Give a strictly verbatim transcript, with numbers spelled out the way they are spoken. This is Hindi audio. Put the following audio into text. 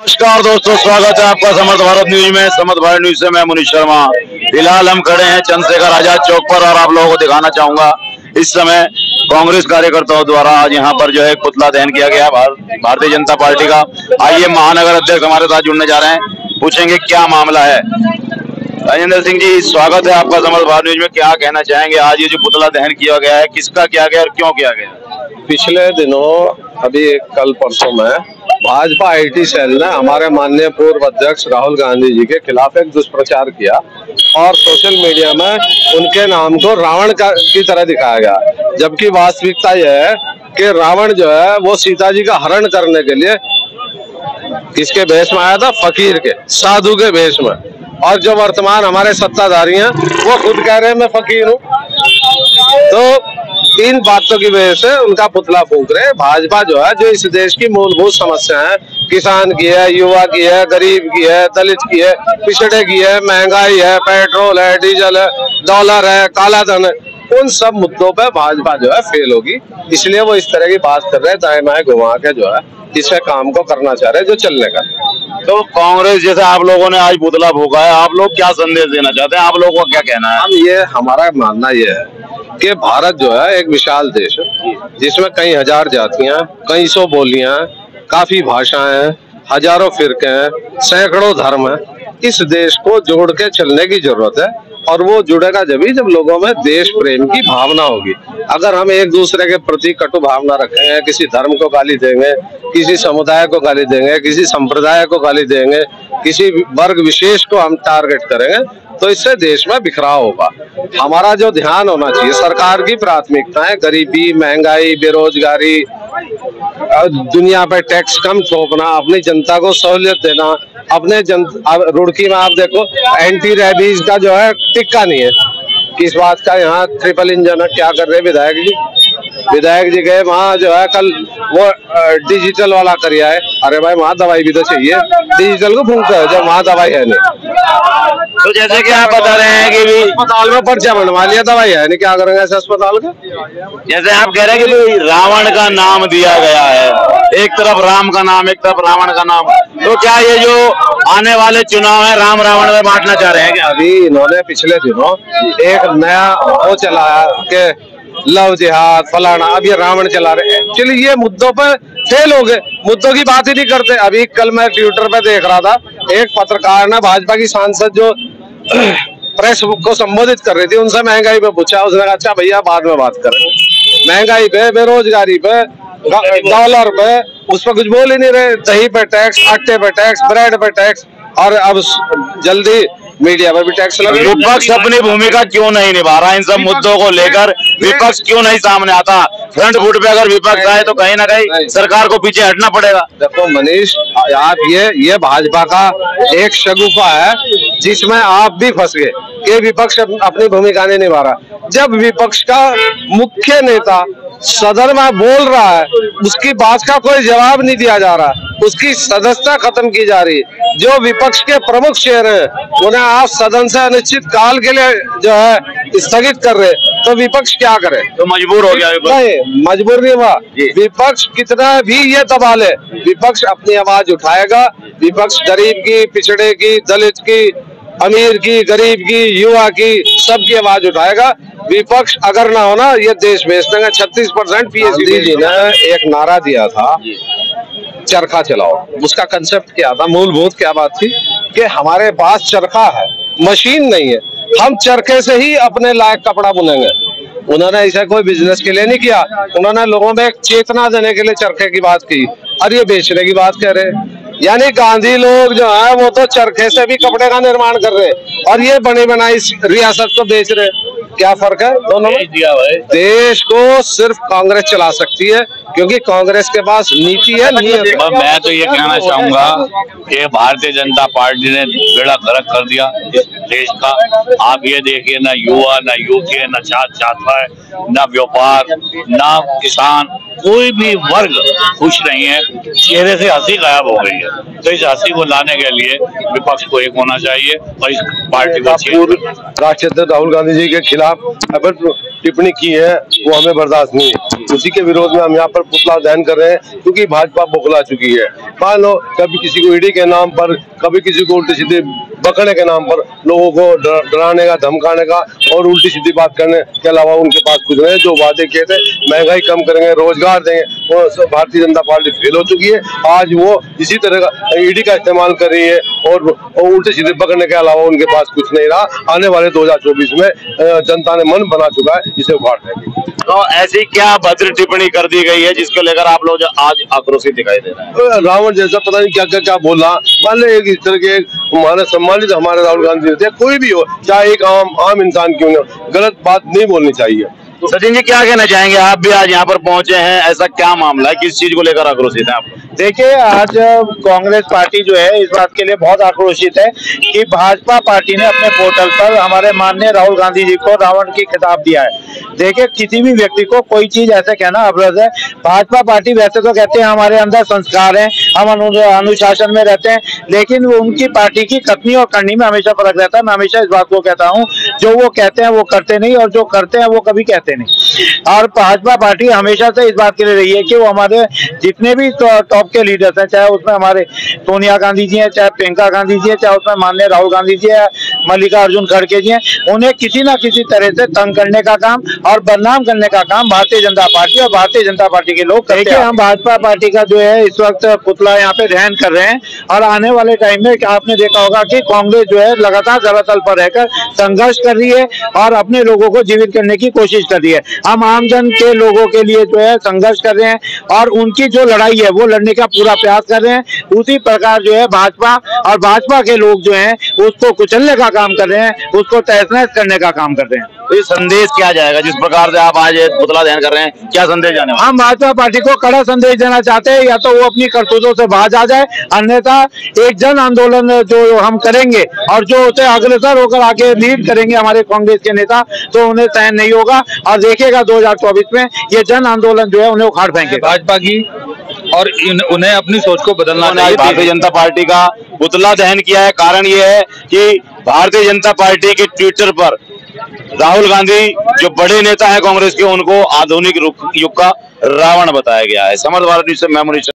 नमस्कार दोस्तों, स्वागत है आपका समर्थ भारत न्यूज में। समर्थ भारत न्यूज से मैं मुनीश शर्मा। फिलहाल हम खड़े हैं चंद्रशेखर आजाद चौक पर और आप लोगों को दिखाना चाहूंगा इस समय कांग्रेस कार्यकर्ताओं द्वारा आज यहाँ पर जो है पुतला दहन किया गया है भारतीय जनता पार्टी का। आइए महानगर अध्यक्ष हमारे साथ जुड़ने जा रहे हैं, पूछेंगे क्या मामला है। राजेंद्र सिंह जी, स्वागत है आपका समर्थ भारत न्यूज में। क्या कहना चाहेंगे, आज ये जो पुतला दहन किया गया है किसका किया गया और क्यों किया गया? पिछले दिनों अभी कल परसों में भाजपा आईटी सेल ने हमारे माननीय पूर्व अध्यक्ष राहुल गांधी जी के खिलाफ एक दुष्प्रचार किया और सोशल मीडिया में उनके नाम को रावण का की तरह दिखाया गया, जबकि वास्तविकता यह है कि रावण जो है वो सीता जी का हरण करने के लिए किसके भेष में आया था? फकीर के, साधु के भेष में। और जो वर्तमान हमारे सत्ताधारी हैं वो खुद कह रहे हैं मैं फकीर हूँ। तो इन बातों की वजह से उनका पुतला फूंक रहे। भाजपा जो है, जो इस देश की मूलभूत समस्या है, किसान की है, युवा की है, गरीब की है, दलित की है, पिछड़े की है, महंगाई है, पेट्रोल है, डीजल है, डॉलर है, काला धन है, उन सब मुद्दों पे भाजपा जो है फेल होगी। इसलिए वो इस तरह की बात कर रहे हैं, दाएं बाएं घुमा के जो है इसे काम को करना चाह रहे हैं जो चलने का। तो कांग्रेस जैसे आप लोगों ने आज पुतला फूंका है, आप लोग क्या संदेश देना चाहते हैं? आप लोगों को क्या कहना है? हम ये हमारा मानना ये है कि भारत जो है एक विशाल देश है जिसमें कई हजार जातियां, कई सौ बोलियां, काफी भाषाएं हैं, हजारों फिरके हैं, सैकड़ों धर्म है। इस देश को जोड़ के चलने की जरूरत है और वो जुड़ेगा जब ही जब लोगों में देश प्रेम की भावना होगी। अगर हम एक दूसरे के प्रति कटु भावना रखेंगे, किसी धर्म को गाली देंगे, किसी समुदाय को गाली देंगे, किसी संप्रदाय को गाली देंगे, किसी वर्ग विशेष को हम टारगेट करेंगे, तो इससे देश में बिखराव होगा। हमारा जो ध्यान होना चाहिए, सरकार की प्राथमिकताएं गरीबी, महंगाई, बेरोजगारी, दुनिया पे टैक्स कम थोपना, अपनी जनता को सहूलियत देना, अपने जन रुड़की में आप देखो एंटी रेबीज का जो है टिक्का नहीं है। किस बात का यहाँ ट्रिपल इंजन है? क्या कर रहे विधायक जी? विधायक जी गए वहाँ जो है कल वो डिजिटल वाला करिया है। अरे भाई वहाँ दवाई भी तो चाहिए, डिजिटल को फूंकते है जब वहाँ दवाई है नहीं। तो जैसे कि आप बता रहे हैं कि भी अस्पताल में पर्चा बनवा लिया, दवाई है नहीं, क्या करेंगे ऐसे अस्पताल का? जैसे आप कह रहे हैं कि रावण का नाम दिया गया है, एक तरफ राम का नाम, एक तरफ रावण का नाम, तो क्या ये जो आने वाले चुनाव है राम रावण में बांटना चाह रहे हैं क्या? अभी इन्होंने पिछले दिनों एक नया वो चलाया कि लव जिहाद फलाना, अब ये रावण चला रहे हैं। एक्चुअली ये मुद्दों पर फेल हो गए, मुद्दों की बात ही नहीं करते। अभी कल मैं ट्विटर पे देख रहा था, एक पत्रकार ने भाजपा की सांसद जो प्रेस को संबोधित कर रही थी उनसे महंगाई पे पूछा। उसने कहा अच्छा भैया बाद में बात करें, महंगाई पे, बेरोजगारी पे, डॉलर पे, उस पर कुछ बोल ही नहीं रहे। दही पे टैक्स, आटे पे टैक्स, ब्रेड पे टैक्स, और अब जल्दी मीडिया पर भी टैक्स लगे। विपक्ष अपनी भूमिका क्यों नहीं निभा रहा? इन सब मुद्दों को लेकर विपक्ष क्यों नहीं सामने आता? फ्रंट फुट पे अगर विपक्ष आए तो कहीं ना कहीं सरकार को पीछे हटना पड़ेगा। देखो मनीष, आप ये ये भाजपा का एक शगुफा है जिसमें आप भी फंस गए कि विपक्ष अपनी भूमिका नहीं निभा रहा। जब विपक्ष का मुख्य नेता सदन में बोल रहा है, उसकी बात का कोई जवाब नहीं दिया जा रहा, उसकी सदस्यता खत्म की जा रही, जो विपक्ष के प्रमुख चेयर हैं उन्हें आप सदन से अनिश्चित काल के लिए जो है स्थगित कर रहे, तो विपक्ष क्या करे? तो मजबूर हो गया विपक्ष। नहीं, मजबूर नहीं हुआ। विपक्ष कितना भी ये दबा ले, विपक्ष अपनी आवाज उठाएगा। विपक्ष गरीब की, पिछड़े की, दलित की, अमीर की, गरीब की, युवा की, सबकी आवाज उठाएगा। विपक्ष अगर ना हो ना, ये देश बेच देंगे। छत्तीस परसेंट पीएचडी जी ने एक नारा दिया था, चरखा चलाओ। उसका कंसेप्ट क्या था, मूलभूत क्या बात थी कि हमारे पास चरखा है, मशीन नहीं है, हम चरखे से ही अपने लायक कपड़ा बुनेंगे। उन्होंने ऐसा कोई बिजनेस के लिए नहीं किया, उन्होंने लोगों में एक चेतना देने के लिए चरखे की बात की, और ये बेचने की बात कह रहे। यानी गांधी लोग जो है वो तो चरखे से भी कपड़े का निर्माण कर रहे और ये बनी बनाई रियासत को बेच रहे। क्या फर्क है दोनों में? देश को सिर्फ कांग्रेस चला सकती है क्योंकि कांग्रेस के पास नीति है, नहीं है। मैं तो ये कहना चाहूंगा कि भारतीय जनता पार्टी ने बेड़ा गर्क कर दिया इस देश का। आप ये देखिए, ना युवा, ना युवती, ना जात जाता है, ना व्यापार, ना किसान, कोई भी वर्ग खुश नहीं है। चेहरे से हंसी गायब हो गई है। तो इस हंसी को लाने के लिए विपक्ष को एक होना चाहिए और इस पार्टी को पूर्व राष्ट्रीय अध्यक्ष राहुल गांधी जी के खिलाफ अगर टिप्पणी की है वो हमें बर्दाश्त नहीं है। उसी के विरोध में हम यहाँ पर पर पुतला दहन कर रहे हैं, क्योंकि भाजपा बौखला चुकी है। मान लो कभी किसी को ईडी के नाम पर, कभी किसी को उल्टी सीधी बकने के नाम पर लोगों को डराने का, धमकाने का और उल्टी सीधी बात करने के अलावा उनके पास कुछ नहीं। जो वादे किए थे, महंगाई कम करेंगे, रोजगार देंगे, वो भारतीय जनता पार्टी फेल हो चुकी है। आज वो इसी तरह का ईडी का इस्तेमाल कर रही है और, और उल्टे सीधे पकड़ने के अलावा उनके पास कुछ नहीं रहा। आने वाले दो हजार चौबीस में जनता ने मन बना चुका है, इसे उखाड़ देंगे। तो ऐसी क्या भद्र टिप्पणी कर दी गई है जिसको लेकर आप लोग आज आक्रोशित दिखाई दे रहे हैं? रावण जैसा पता नहीं क्या क्या क्या बोला। मान ली एक इस तरह के हमारे सम्मानित हमारे राहुल गांधी थे, कोई भी हो, चाहे एक आम आम इंसान क्यों ना, गलत बात नहीं बोलनी चाहिए। तो सचिन जी क्या कहना चाहेंगे? आप भी आज यहाँ पर पहुंचे हैं, ऐसा क्या मामला है, किस चीज को लेकर आक्रोशित हैं आप? देखिए, आज कांग्रेस पार्टी जो है इस बात के लिए बहुत आक्रोशित है कि भाजपा पार्टी ने अपने पोर्टल पर हमारे माननीय राहुल गांधी जी को रावण की खिताब दिया है। देखिए, किसी भी व्यक्ति को कोई चीज ऐसे कहना अवरोध है। भाजपा पार्टी वैसे तो कहते हैं हमारे अंदर संस्कार है, हम अनुशासन में रहते हैं, लेकिन उनकी पार्टी की कथनी और करनी में हमेशा फर्क रहता है। मैं हमेशा इस बात को कहता हूँ, जो वो कहते हैं वो करते नहीं, और जो करते हैं वो कभी कहते नहीं। और भाजपा पार्टी हमेशा से इस बात के लिए रही है कि वो हमारे जितने भी टॉप के लीडर्स हैं, चाहे उसमें हमारे सोनिया गांधी जी हैं, चाहे प्रियंका गांधी जी हैं, चाहे उसमें माननीय राहुल गांधी जी है, मल्लिकार्जुन खड़गे जी हैं, उन्हें किसी ना किसी तरह से तंग करने का काम और बदनाम करने का काम भारतीय जनता पार्टी और भारतीय जनता पार्टी के लोग करते हैं। हम भाजपा पार्टी का जो है इस वक्त पुतला यहाँ पे दहन कर रहे हैं, और आने वाले टाइम में आपने देखा होगा कि कांग्रेस जो है लगातार धरातल पर रहकर संघर्ष कर रही है और अपने लोगों को जीवित करने की कोशिश कर रही है। हम आमजन के लोगों के लिए जो है संघर्ष कर रहे हैं और उनकी जो लड़ाई है वो लड़ने का पूरा प्रयास कर रहे हैं। उसी प्रकार जो है भाजपा और भाजपा के लोग जो हैं उसको कुचलने का काम कर रहे हैं, उसको तहस नहस करने का काम कर रहे हैं। तो ये संदेश क्या जाएगा जिस प्रकार से आप आज पुतला दहन कर रहे हैं, क्या संदेश जाने वाला? हम भाजपा पार्टी को कड़ा संदेश देना चाहते हैं, या तो वो अपनी करतूतों से बाज आ जाए, अन्यथा एक जन आंदोलन जो हम करेंगे और जो उसे अग्रसर होकर आगे लीड करेंगे हमारे कांग्रेस के नेता, तो उन्हें सहन नहीं होगा और देखिएगा दो हजार चौबीस में ये जन आंदोलन जो है उन्हें उखाड़ फेंकेगा भाजपा की, और उन्हें अपनी सोच को बदलना चाहिए। भारतीय जनता पार्टी का पुतला दहन किया है। कारण ये है कि भारतीय जनता पार्टी के ट्विटर पर राहुल गांधी जो बड़े नेता हैं कांग्रेस के, उनको आधुनिक युग का रावण बताया गया है। समर्थ भारत न्यूज़ से मैं मुनीश।